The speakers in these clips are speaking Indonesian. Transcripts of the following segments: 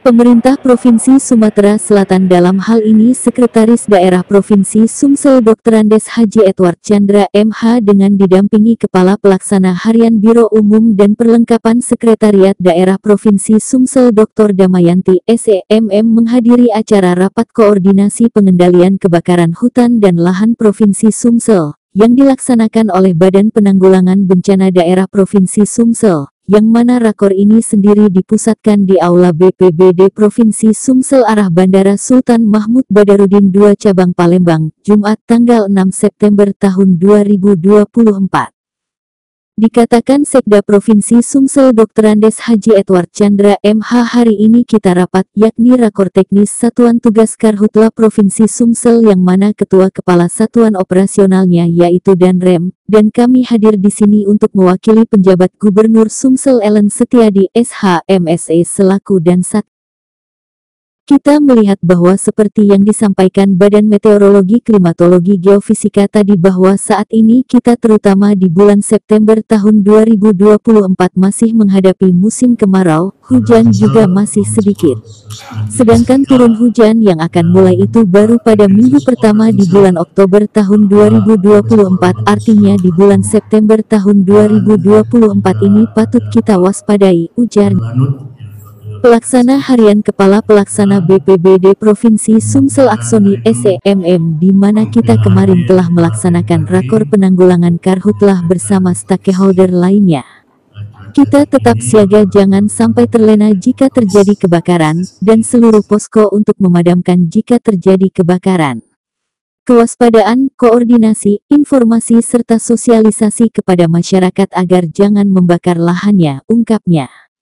Pemerintah Provinsi Sumatera Selatan dalam hal ini Sekretaris Daerah Provinsi Sumsel Dr. Andes Haji Edward Chandra MH dengan didampingi Kepala Pelaksana Harian Biro Umum dan Perlengkapan Sekretariat Daerah Provinsi Sumsel Dr. Damayanti SEMM menghadiri acara Rapat Koordinasi Pengendalian Kebakaran Hutan dan Lahan Provinsi Sumsel yang dilaksanakan oleh Badan Penanggulangan Bencana Daerah Provinsi Sumsel, yang mana rakor ini sendiri dipusatkan di Aula BPBD Provinsi Sumsel arah Bandara Sultan Mahmud Badarudin II Cabang Palembang, Jumat tanggal 6 September tahun 2024. Dikatakan Sekda Provinsi Sumsel Dr. Andes Haji Edward Chandra MH hari ini kita rapat yakni Rakor Teknis Satuan Tugas Karhutla Provinsi Sumsel yang mana Ketua Kepala Satuan Operasionalnya yaitu Danrem, dan kami hadir di sini untuk mewakili penjabat Gubernur Sumsel Ellen Setiadi SH MSE selaku Dansat. Kita melihat bahwa seperti yang disampaikan Badan Meteorologi Klimatologi Geofisika tadi bahwa saat ini kita terutama di bulan September tahun 2024 masih menghadapi musim kemarau, hujan juga masih sedikit. Sedangkan turun hujan yang akan mulai itu baru pada minggu pertama di bulan Oktober tahun 2024, artinya di bulan September tahun 2024 ini patut kita waspadai, ujarnya. Pelaksana Harian Kepala Pelaksana BPBD Provinsi Sumsel Aksoni SEMM di mana kita kemarin telah melaksanakan rakor penanggulangan karhutlah bersama stakeholder lainnya. Kita tetap siaga jangan sampai terlena jika terjadi kebakaran, dan seluruh posko untuk memadamkan jika terjadi kebakaran. Kewaspadaan, koordinasi, informasi serta sosialisasi kepada masyarakat agar jangan membakar lahannya, ungkapnya.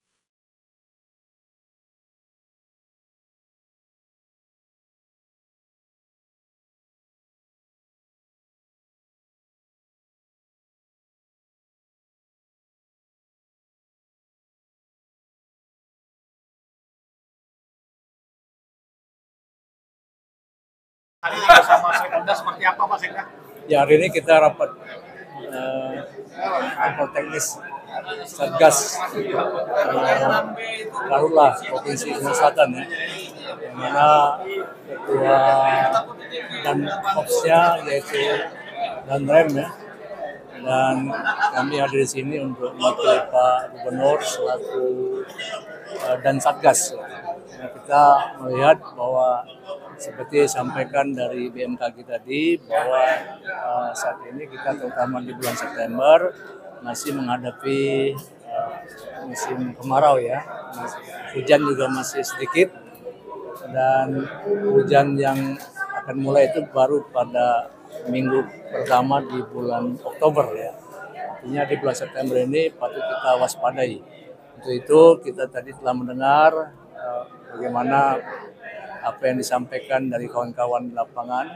Hari ini bersama Sekda seperti apa Pak Sekda? Ya, hari ini kita rapat rapat teknis Satgas Karhutla Provinsi Sumatera Selatan ya, yang mana ketua dan kopsnya yaitu Danrem ya, dan kami hadir di sini untuk mewakili Pak Gubernur selaku dan Satgas. Nah, kita melihat bahwa seperti disampaikan dari BMKG tadi bahwa saat ini kita terutama di bulan September masih menghadapi musim kemarau ya, hujan juga masih sedikit dan hujan yang akan mulai itu baru pada minggu pertama di bulan Oktober ya. Artinya di bulan September ini patut kita waspadai. Untuk itu kita tadi telah mendengar bagaimana apa yang disampaikan dari kawan-kawan di lapangan,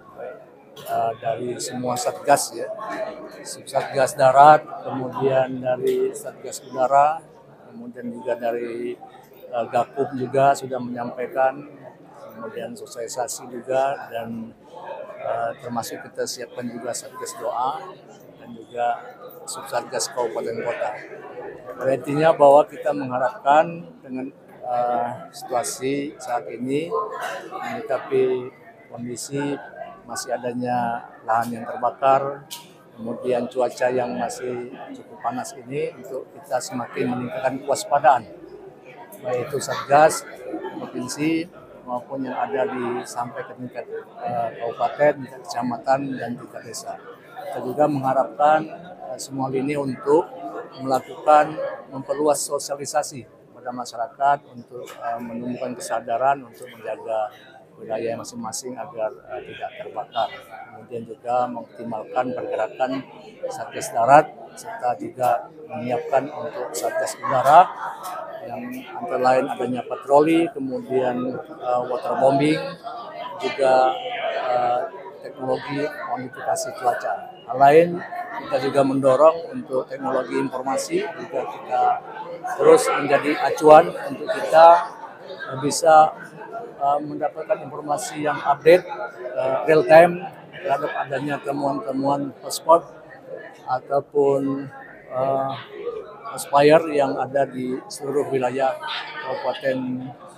dari semua Satgas ya, Satgas Darat, kemudian dari Satgas Udara, kemudian juga dari Gakup juga sudah menyampaikan, kemudian sosialisasi juga, dan termasuk kita siapkan juga Satgas Doa dan juga Subsatgas Kabupaten Kota. Intinya bahwa kita mengharapkan dengan situasi saat ini, tapi kondisi masih adanya lahan yang terbakar, kemudian cuaca yang masih cukup panas ini, untuk kita semakin meningkatkan kewaspadaan, baik itu Satgas Provinsi maupun yang ada sampai ke tingkat kabupaten, tingkat kecamatan, dan tingkat desa. Kita juga mengharapkan semua lini untuk melakukan memperluas sosialisasi pada masyarakat untuk menumbuhkan kesadaran untuk menjaga wilayah masing-masing agar tidak terbakar. Kemudian juga mengoptimalkan pergerakan Satgas Darat serta juga menyiapkan untuk Satgas Udara yang antara lain adanya patroli, kemudian waterbombing, juga teknologi modifikasi cuaca. Hal lain kita juga mendorong untuk teknologi informasi, juga kita terus menjadi acuan untuk kita bisa mendapatkan informasi yang update real time terhadap adanya temuan-temuan hotspot ataupun aspire yang ada di seluruh wilayah Kabupaten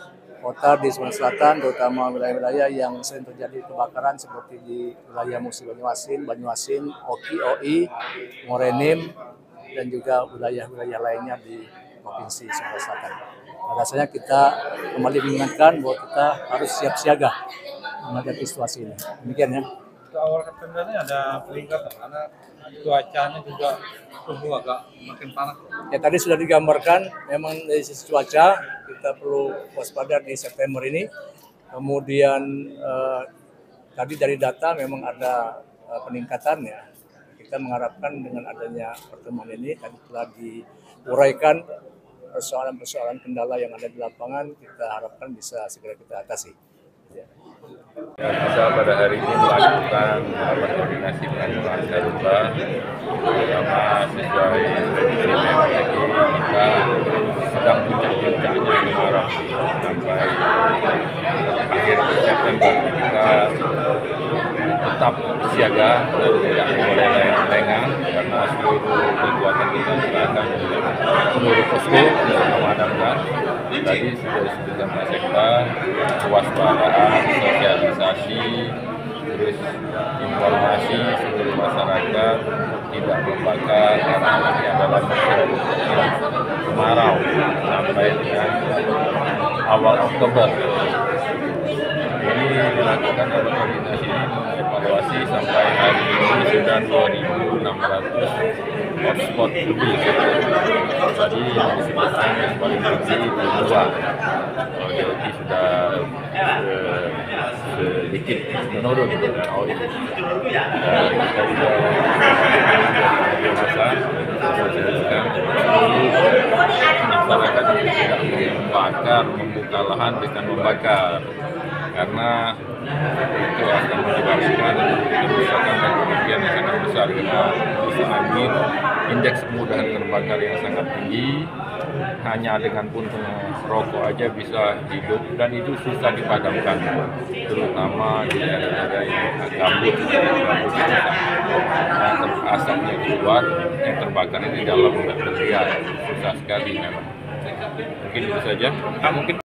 kota di Sumatera Selatan, terutama wilayah-wilayah yang sering terjadi kebakaran seperti di wilayah Musi Banyuasin, Oki, OI, Morenim, dan juga wilayah-wilayah lainnya di Provinsi Sumatera Selatan. Nah, rasanya kita kembali mengingatkan bahwa kita harus siap siaga menghadapi situasi ini. Demikian ya. Awal September ini ada peningkatan karena cuacanya juga suhu agak makin panas. Ya, tadi sudah digambarkan, memang dari sisi cuaca kita perlu waspada di September ini. Kemudian tadi dari data memang ada peningkatan ya. Kita mengharapkan dengan adanya pertemuan ini tadi telah diuraikan persoalan-persoalan kendala yang ada di lapangan, kita harapkan bisa segera kita atasi. Ya. Kita pada hari ini melakukan koordinasi penanggulangan darurat, terutama sesuai prediksi BMKG. Kita sedang puncak-puncaknya kemarau sampai akhir September. Kita tetap siaga dan tidak boleh lengah karena seluruh kekuatan kita serahkan seluruh posko untuk memadamkan. Tadi sudah disebutkan Pak Sekda, kewaspadaan, sosialisasi, terus informasi seluruh masyarakat tidak membakar karena ini adalah musim kemarau sampai dengan awal Oktober. Ini dilakukan oleh koordinasi ini mengevaluasi sampai hari ini sudah 2.600 hotspot lebih. Tadi yang disebutkan yang paling tinggi di Dua, jadi sudah sedikit menurun tahun ini. Dan kita juga menjelaskan masyarakat tidak membakar, membuka lahan dengan membakar, karena itu akan menyebabkan kerusakan dan kerugian yang sangat besar karena bisa angin, indeks kemudahan terbakar yang sangat tinggi, hanya dengan puntung rokok aja bisa hidup dan itu susah dipadamkan, terutama di daerah-daerah yang gambut itu susah. Nah, asapnya keluar, yang terbakar di dalam nggak terlihat, susah sekali memang. Mungkin itu saja. Mungkin